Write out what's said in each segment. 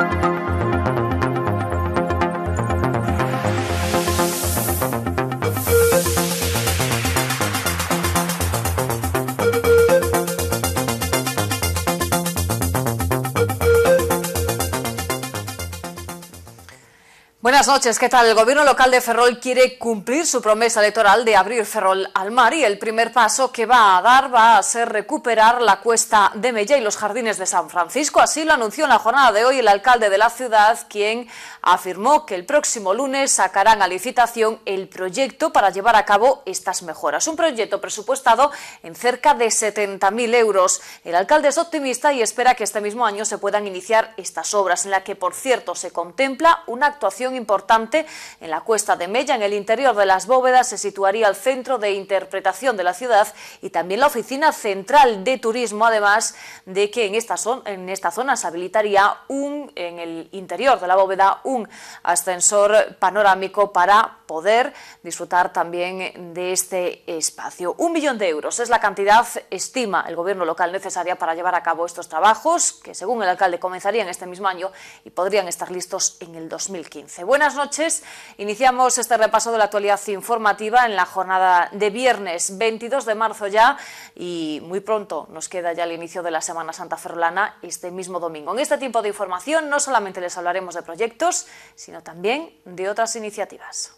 Buenas noches, ¿qué tal? El gobierno local de Ferrol quiere cumplir su promesa electoral de abrir Ferrol al mar y el primer paso que va a dar va a ser recuperar la Cuesta de Mella y los jardines de San Francisco. Así lo anunció en la jornada de hoy el alcalde de la ciudad, quien afirmó que el próximo lunes sacarán a licitación el proyecto para llevar a cabo estas mejoras. Un proyecto presupuestado en cerca de 70.000 euros. El alcalde es optimista y espera que este mismo año se puedan iniciar estas obras, en la que, por cierto, se contempla una actuación importante en la Cuesta de Mella. En el interior de las bóvedas se situaría el centro de interpretación de la ciudad y también la oficina central de turismo, además de que en esta zona se habilitaría en el interior de la bóveda un ascensor panorámico para poder disfrutar también de este espacio. 1 millón de euros es la cantidad, estima el gobierno local, necesaria para llevar a cabo estos trabajos, que según el alcalde comenzarían este mismo año y podrían estar listos en el 2015. Buenas noches, iniciamos este repaso de la actualidad informativa en la jornada de viernes 22 de marzo ya, y muy pronto nos queda ya el inicio de la Semana Santa ferrolana este mismo domingo. En este tiempo de información no solamente les hablaremos de proyectos, sino también de otras iniciativas.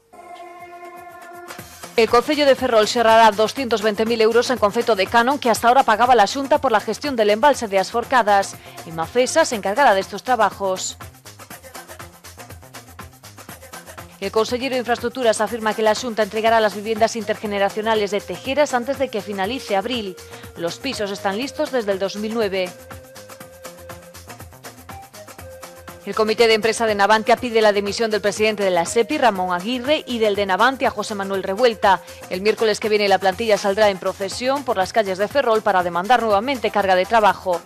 El Concello de Ferrol xerrará 220.000 euros en concepto de canon que hasta ahora pagaba la Xunta por la gestión del embalse de As Forcadas, y Mafesa se encargará de estos trabajos. El consejero de Infraestructuras afirma que la Xunta entregará las viviendas intergeneracionales de Tejeras antes de que finalice abril. Los pisos están listos desde el 2009. El comité de empresa de Navantia pide la dimisión del presidente de la SEPI, Ramón Aguirre, y del de Navantia, José Manuel Revuelta. El miércoles que viene la plantilla saldrá en procesión por las calles de Ferrol para demandar nuevamente carga de trabajo.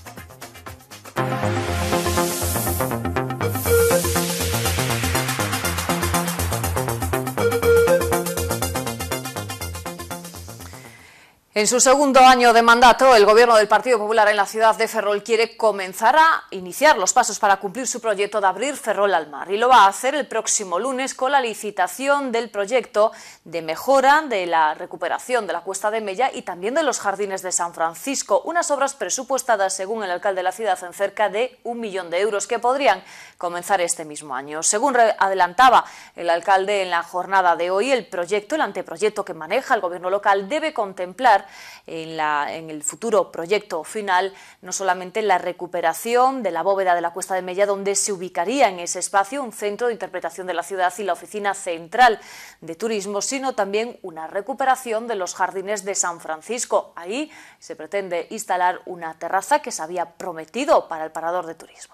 En su segundo año de mandato, el gobierno del Partido Popular en la ciudad de Ferrol quiere comenzar a iniciar los pasos para cumplir su proyecto de abrir Ferrol al mar, y lo va a hacer el próximo lunes con la licitación del proyecto de mejora de la recuperación de la Cuesta de Mella y también de los jardines de San Francisco, unas obras presupuestadas, según el alcalde de la ciudad, en cerca de 1 millón de euros que podrían comenzar este mismo año. Según adelantaba el alcalde en la jornada de hoy, el anteproyecto que maneja el gobierno local debe contemplar en el futuro proyecto final no solamente la recuperación de la bóveda de la Cuesta de Mella, donde se ubicaría en ese espacio un centro de interpretación de la ciudad y la oficina central de turismo, sino también una recuperación de los jardines de San Francisco. Ahí se pretende instalar una terraza que se había prometido para el parador de turismo.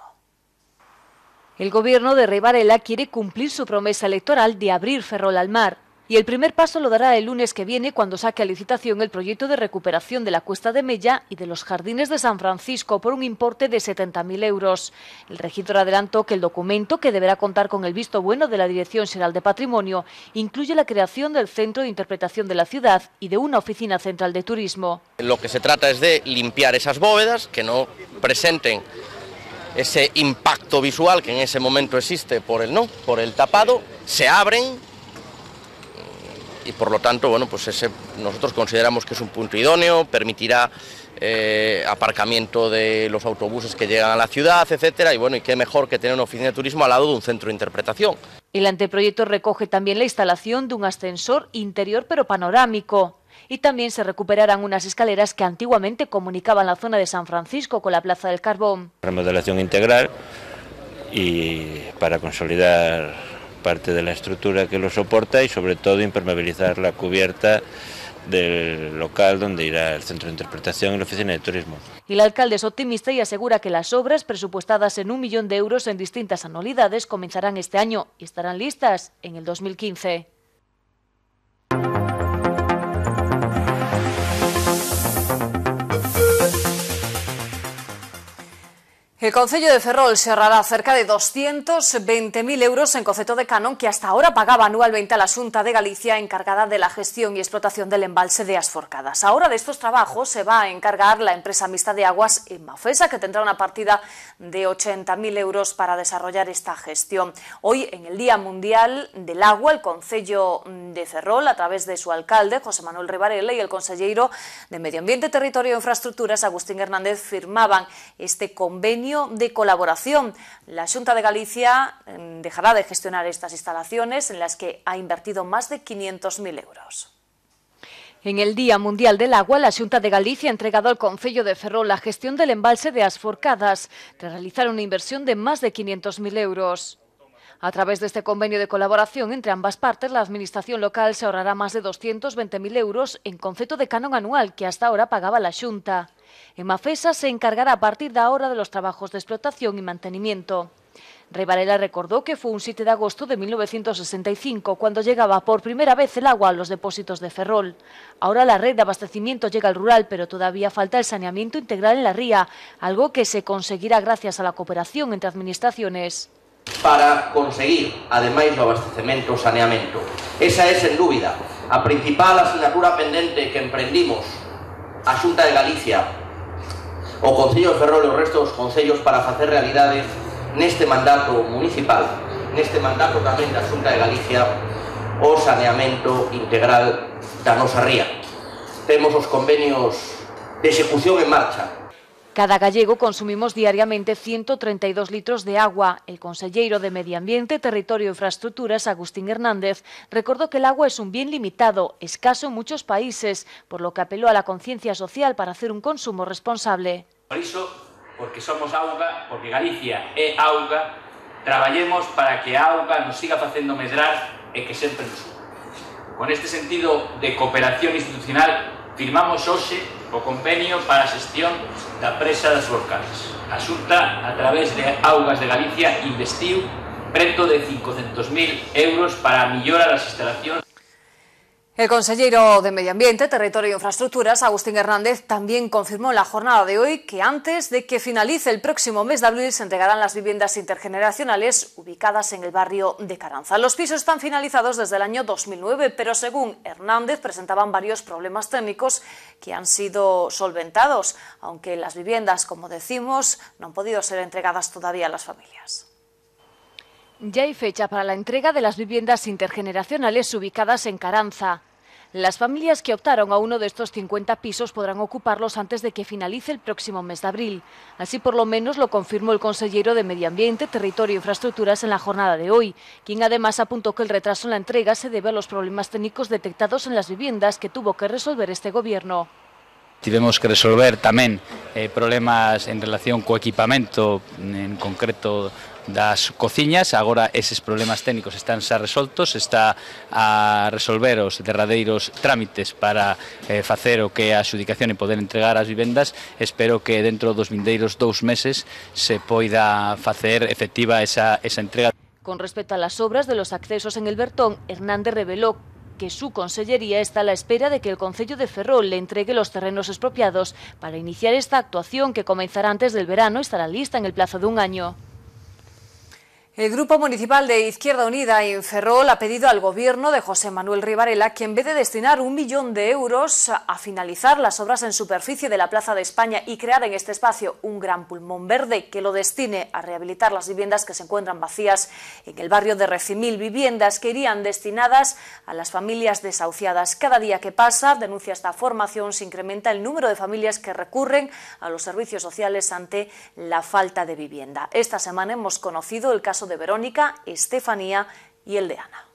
El gobierno de Rey Varela quiere cumplir su promesa electoral de abrir Ferrol al mar. Y el primer paso lo dará el lunes que viene, cuando saque a licitación el proyecto de recuperación de la Cuesta de Mella y de los jardines de San Francisco por un importe de 70.000 euros. El regidor adelantó que el documento, que deberá contar con el visto bueno de la Dirección Xeral de Patrimonio, incluye la creación del Centro de Interpretación de la Ciudad y de una oficina central de turismo. Lo que se trata es de limpiar esas bóvedas, que no presenten ese impacto visual que en ese momento existe por el tapado, se abren. Y por lo tanto, bueno, pues nosotros consideramos que es un punto idóneo, permitirá aparcamiento de los autobuses que llegan a la ciudad, etcétera, y bueno, y qué mejor que tener una oficina de turismo al lado de un centro de interpretación. El anteproyecto recoge también la instalación de un ascensor interior pero panorámico, y también se recuperarán unas escaleras que antiguamente comunicaban la zona de San Francisco con la Plaza del Carbón. Remodelación integral y para consolidar parte de la estructura que lo soporta y sobre todo impermeabilizar la cubierta del local donde irá el centro de interpretación y la oficina de turismo. El alcalde es optimista y asegura que las obras, presupuestadas en 1 millón de euros en distintas anualidades, comenzarán este año y estarán listas en el 2015. El Concello de Ferrol se ahorrará cerca de 220.000 euros en concepto de canon que hasta ahora pagaba anualmente a la Xunta de Galicia encargada de la gestión y explotación del embalse de As Forcadas. Ahora de estos trabajos se va a encargar la empresa mixta de aguas Emafesa, que tendrá una partida de 80.000 euros para desarrollar esta gestión. Hoy, en el Día Mundial del Agua, el Concello de Ferrol, a través de su alcalde, José Manuel Ribarela, y el consellero de Medio Ambiente, Territorio e Infraestructuras, Agustín Hernández, firmaban este convenio de colaboración. La Xunta de Galicia dejará de gestionar estas instalaciones en las que ha invertido más de 500.000 euros. En el Día Mundial del Agua, la Xunta de Galicia ha entregado al Concello de Ferrol la gestión del embalse de As Forcadas, tras realizar una inversión de más de 500.000 euros. A través de este convenio de colaboración entre ambas partes, la Administración local se ahorrará más de 220.000 euros en concepto de canon anual que hasta ahora pagaba la Xunta. Emafesa se encargará a partir de ahora de los trabajos de explotación y mantenimiento. Ribarela recordó que fue un 7 de agosto de 1965 cuando llegaba por primera vez el agua a los depósitos de Ferrol. Ahora la red de abastecimiento llega al rural, pero todavía falta el saneamiento integral en la ría, algo que se conseguirá gracias a la cooperación entre administraciones. Para conseguir, ademais do abastecemento e saneamento. Esa é, sen dúbida, a principal asignatura pendente que emprendimos a Xunta de Galicia, o Concello de Ferrol e o resto dos concellos para facer realidade neste mandato municipal, neste mandato tamén da Xunta de Galicia, o saneamento integral da nosa ría. Temos os convenios de execución en marcha. Cada gallego consumimos diariamente 132 litros de agua. El consellero de Medio Ambiente, Territorio e Infraestructuras, Agustín Hernández, recordó que el agua es un bien limitado, escaso en muchos países, por lo que apeló a la conciencia social para hacer un consumo responsable. Por iso, porque somos auga, porque Galicia é auga, traballemos para que a auga nos siga facendo medrar e que sempre nos suba. Con este sentido de cooperación institucional, firmamos hoxe o convenio para a xestión da presa das Forcadas. A Xunta, a través de Augas de Galicia, investiu preto de 500.000 euros para a millora das instalacións. El consejero de Medio Ambiente, Territorio e Infraestructuras, Agustín Hernández, también confirmó en la jornada de hoy que antes de que finalice el próximo mes de abril se entregarán las viviendas intergeneracionales ubicadas en el barrio de Caranza. Los pisos están finalizados desde el año 2009, pero según Hernández presentaban varios problemas técnicos que han sido solventados, aunque las viviendas, como decimos, no han podido ser entregadas todavía a las familias. Ya hay fecha para la entrega de las viviendas intergeneracionales ubicadas en Caranza. Las familias que optaron a uno de estos 50 pisos podrán ocuparlos antes de que finalice el próximo mes de abril. Así por lo menos lo confirmó el consejero de Medio Ambiente, Territorio e Infraestructuras en la jornada de hoy, quien además apuntó que el retraso en la entrega se debe a los problemas técnicos detectados en las viviendas que tuvo que resolver este gobierno. Tivemos que resolver tamén problemas en relación co equipamento, en concreto das cociñas. Agora eses problemas técnicos están xa resoltos, está a resolver os derradeiros trámites para facer o que é a adxudicación e poder entregar as vivendas. Espero que dentro dos vindeiros 2 meses se poida facer efectiva esa entrega. Con respecto a las obras de los accesos en el Bertón, Hernández reveló que su consellería está a la espera de que el Concello de Ferrol le entregue los terrenos expropiados para iniciar esta actuación que comenzará antes del verano y estará lista en el plazo de 1 año. El Grupo Municipal de Izquierda Unida en Ferrol ha pedido al Gobierno de José Manuel Ribarela que en vez de destinar 1 millón de euros a finalizar las obras en superficie de la Plaza de España y crear en este espacio un gran pulmón verde, que lo destine a rehabilitar las viviendas que se encuentran vacías en el barrio de Recimil, viviendas que irían destinadas a las familias desahuciadas. Cada día que pasa, denuncia esta formación, se incrementa el número de familias que recurren a los servicios sociales ante la falta de vivienda. Esta semana hemos conocido el caso de Verónica, Estefanía y el de Ana.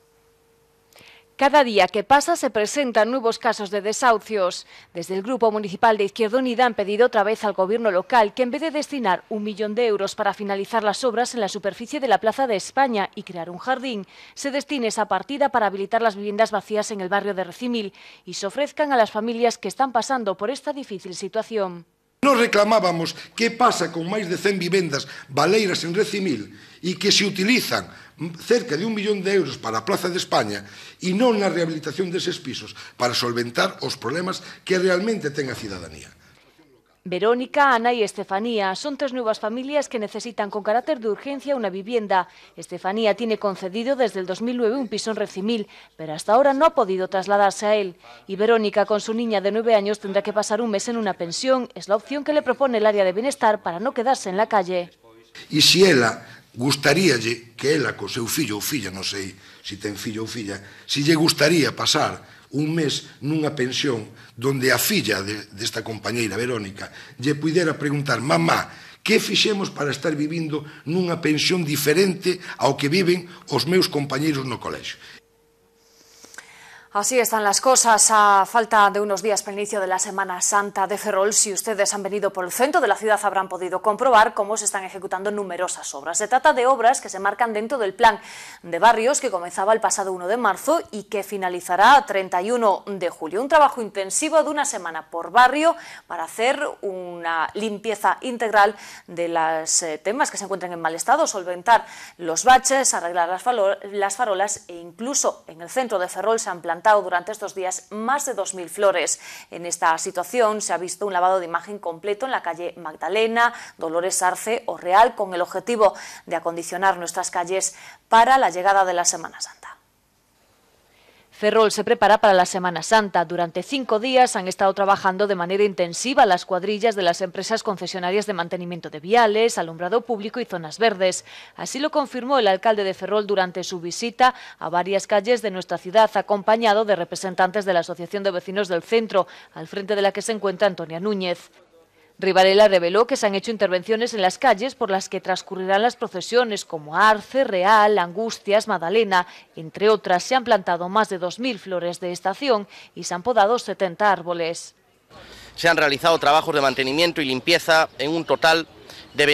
Cada día que pasa se presentan nuevos casos de desahucios. Desde el Grupo Municipal de Izquierda Unida han pedido otra vez al Gobierno local que en vez de destinar 1 millón de euros para finalizar las obras en la superficie de la Plaza de España y crear un jardín, se destine esa partida para habilitar las viviendas vacías en el barrio de Recimil y se ofrezcan a las familias que están pasando por esta difícil situación. Nos reclamábamos que pasa con máis de 100 vivendas baleiras en Recimil e que se utilizan cerca de 1 millón de euros para a Plaza de España e non na rehabilitación deses pisos para solventar os problemas que realmente ten a cidadanía. Verónica, Ana y Estefanía son 3 nuevas familias que necesitan con carácter de urgencia una vivienda. Estefanía tiene concedido desde el 2009 un piso en Recimil, pero hasta ahora no ha podido trasladarse a él. Y Verónica, con su niña de 9 años, tendrá que pasar un mes en una pensión. Es la opción que le propone el área de bienestar para no quedarse en la calle. E se ela gustaríalle que ela co seu fillo ou filla, non sei se ten fillo ou filla, se lle gustaría pasar un mes nunha pensión donde a filla desta compañeira Verónica lle puidera preguntar: mamá, que fixemos para estar vivindo nunha pensión diferente ao que viven os meus compañeiros no colexio? Así están las cosas a falta de unos días para el inicio de la Semana Santa de Ferrol. Si ustedes han venido por el centro de la ciudad habrán podido comprobar cómo se están ejecutando numerosas obras. Se trata de obras que se marcan dentro del plan de barrios que comenzaba el pasado 1 de marzo y que finalizará 31 de julio. Un trabajo intensivo de una semana por barrio para hacer una limpieza integral de los temas que se encuentran en mal estado, solventar los baches, arreglar las farolas e incluso en el centro de Ferrol se han plantado durante estos días más de 2.000 flores. En esta situación se ha visto un lavado de imagen completo en la calle Magdalena, Dolores Arce o Real, con el objetivo de acondicionar nuestras calles para la llegada de la Semana Santa. Ferrol se prepara para la Semana Santa. Durante 5 días han estado trabajando de manera intensiva las cuadrillas de las empresas concesionarias de mantenimiento de viales, alumbrado público y zonas verdes. Así lo confirmó el alcalde de Ferrol durante su visita a varias calles de nuestra ciudad, acompañado de representantes de la Asociación de Vecinos del Centro, al frente de la que se encuentra Antonia Núñez. Rivarela reveló que se han hecho intervenciones en las calles por las que transcurrirán las procesiones, como Arce, Real, Angustias, Magdalena, entre otras. Se han plantado más de 2.000 flores de estación y se han podado 70 árboles. Se han realizado trabajos de mantenimiento y limpieza en un total de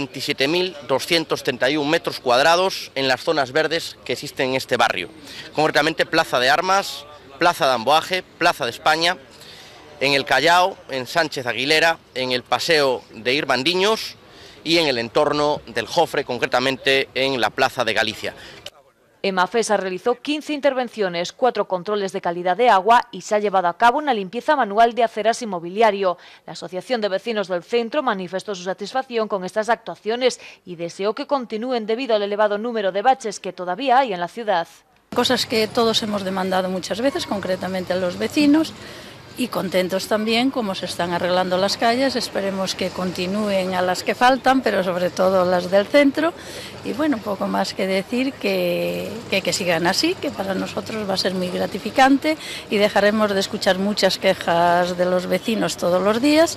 27.231 metros cuadrados en las zonas verdes que existen en este barrio, concretamente Plaza de Armas, Plaza de Amboaje, Plaza de España, en el Callao, en Sánchez Aguilera, en el Paseo de Irmandiños y en el entorno del Jofre, concretamente en la Plaza de Galicia. Emafesa realizó 15 intervenciones, 4 controles de calidad de agua y se ha llevado a cabo una limpieza manual de aceras y mobiliario. La Asociación de Vecinos del Centro manifestó su satisfacción con estas actuaciones y deseó que continúen debido al elevado número de baches que todavía hay en la ciudad. Cosas que todos hemos demandado muchas veces, concretamente a los vecinos. Y contentos también como se están arreglando las calles, esperemos que continúen a las que faltan, pero sobre todo las del centro. Y bueno, poco más que decir que sigan así, que para nosotros va a ser muy gratificante y dejaremos de escuchar muchas quejas de los vecinos todos los días.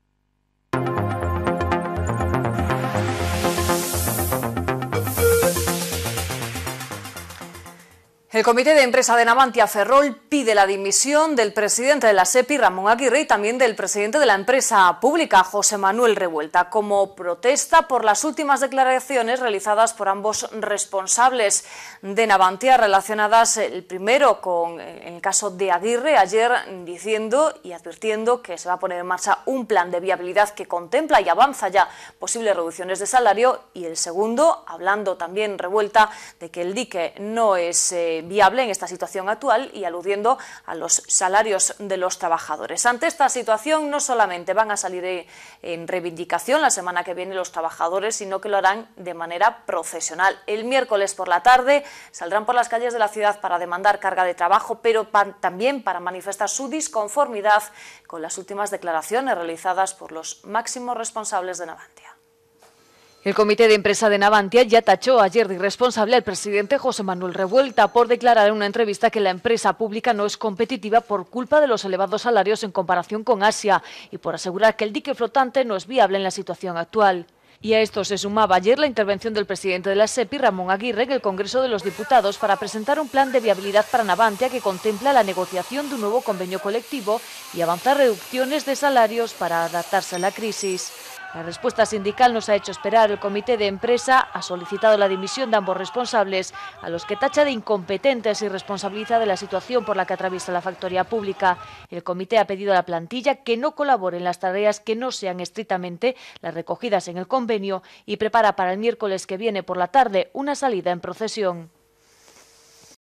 El Comité de Empresa de Navantia Ferrol pide la dimisión del presidente de la SEPI, Ramón Aguirre, y también del presidente de la empresa pública, José Manuel Revuelta, como protesta por las últimas declaraciones realizadas por ambos responsables de Navantia, relacionadas el primero con el caso de Aguirre, ayer diciendo y advirtiendo que se va a poner en marcha un plan de viabilidad que contempla y avanza ya posibles reducciones de salario, y el segundo, hablando también Revuelta de que el dique no es viable en esta situación actual y aludiendo a los salarios de los trabajadores. Ante esta situación no solamente van a salir en reivindicación la semana que viene los trabajadores, sino que lo harán de manera profesional. El miércoles por la tarde saldrán por las calles de la ciudad para demandar carga de trabajo, pero también para manifestar su disconformidad con las últimas declaraciones realizadas por los máximos responsables de Navantia. El Comité de Empresa de Navantia ya tachó ayer de irresponsable al presidente José Manuel Revuelta por declarar en una entrevista que la empresa pública no es competitiva por culpa de los elevados salarios en comparación con Asia y por asegurar que el dique flotante no es viable en la situación actual. Y a esto se sumaba ayer la intervención del presidente de la SEPI, Ramón Aguirre, en el Congreso de los Diputados para presentar un plan de viabilidad para Navantia que contempla la negociación de un nuevo convenio colectivo y avanzar reducciones de salarios para adaptarse a la crisis. La respuesta sindical nos ha hecho esperar. El Comité de Empresa ha solicitado la dimisión de ambos responsables, a los que tacha de incompetentes y responsabiliza de la situación por la que atraviesa la factoría pública. El comité ha pedido a la plantilla que no colabore en las tareas que no sean estrictamente las recogidas en el convenio y prepara para el miércoles que viene por la tarde una salida en procesión.